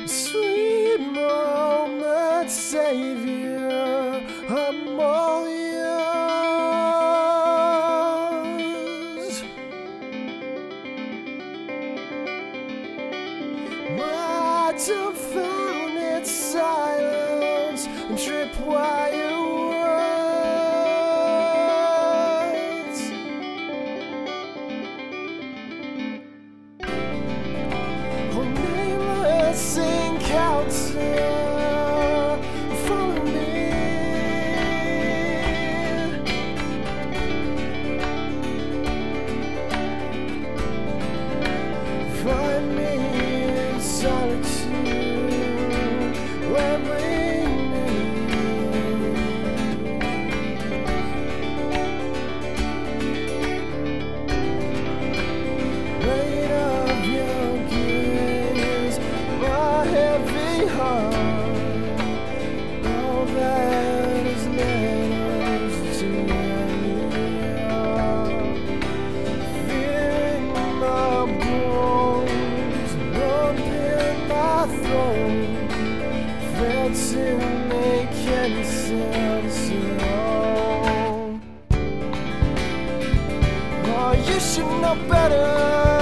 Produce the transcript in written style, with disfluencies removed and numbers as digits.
Sweet moment, Savior, I'm all yours. My dumbfounded silence and tripwire words. Oh, nameless encounter, follow me. Find me in solitude when we meet. Weight of your gaze, my heavy heart, all that is letters to feeling my bones, lump in my throat, failed to make any sense at all. Oh, you should know better.